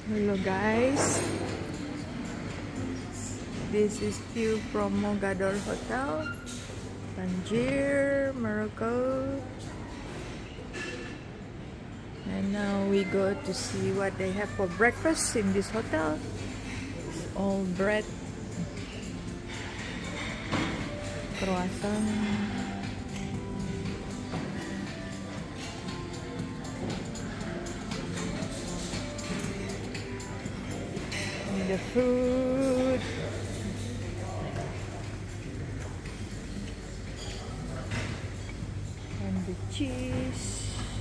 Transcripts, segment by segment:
Hello guys, this is view from Mogador Hotel, Tangier, Morocco. And now we go to see what they have for breakfast in this hotel. It's all bread, croissant, and the food. And the cheese.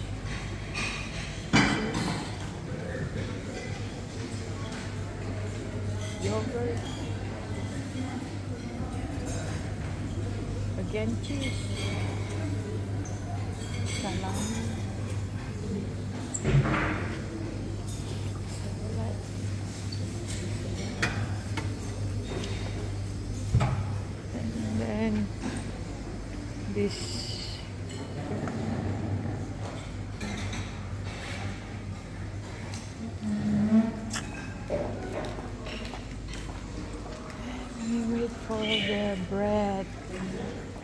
Yogurt. Again cheese. Salami. Salad. And then this wait for the bread.